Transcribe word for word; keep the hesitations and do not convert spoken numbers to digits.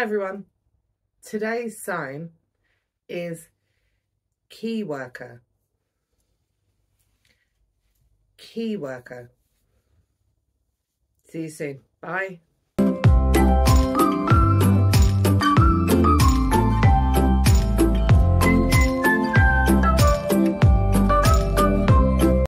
everyone. Today's sign is keyworker. Keyworker. See you soon. Bye.